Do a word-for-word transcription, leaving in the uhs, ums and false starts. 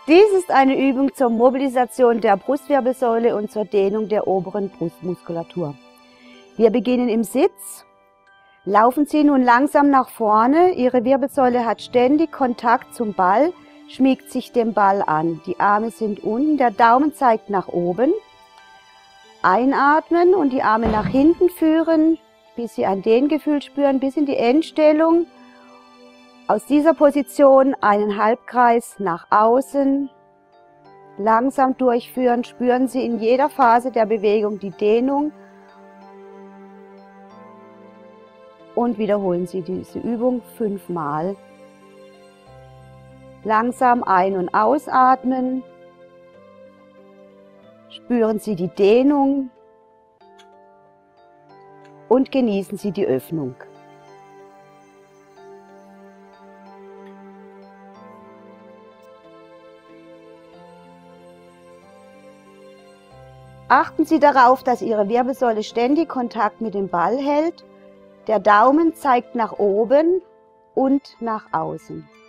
Dies ist eine Übung zur Mobilisation der Brustwirbelsäule und zur Dehnung der oberen Brustmuskulatur. Wir beginnen im Sitz. Laufen Sie nun langsam nach vorne. Ihre Wirbelsäule hat ständig Kontakt zum Ball, schmiegt sich dem Ball an. Die Arme sind unten, der Daumen zeigt nach oben. Einatmen und die Arme nach hinten führen, bis Sie ein Dehngefühl spüren, bis in die Endstellung. Aus dieser Position einen Halbkreis nach außen, langsam durchführen. Spüren Sie in jeder Phase der Bewegung die Dehnung und wiederholen Sie diese Übung fünfmal. Langsam ein- und ausatmen. Spüren Sie die Dehnung und genießen Sie die Öffnung. Achten Sie darauf, dass Ihre Wirbelsäule ständig Kontakt mit dem Ball hält. Der Daumen zeigt nach oben und nach außen.